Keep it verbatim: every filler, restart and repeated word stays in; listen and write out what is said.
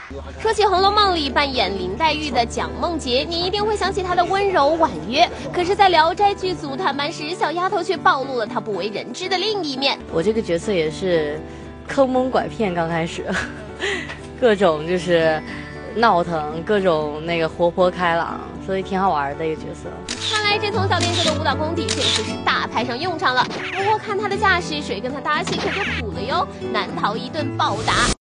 说起《红楼梦》里扮演林黛玉的蒋梦婕，你一定会想起她的温柔婉约。可是，在《聊斋》剧组探班时，小丫头却暴露了她不为人知的另一面。 我这个角色也是坑蒙拐骗，刚开始各种就是闹腾，各种那个活泼开朗，所以挺好玩的一个角色。 看来这从小练就的舞蹈功底这次是大派上用场了。不过看她的架势，谁跟她搭戏可就苦了哟，难逃一顿暴打。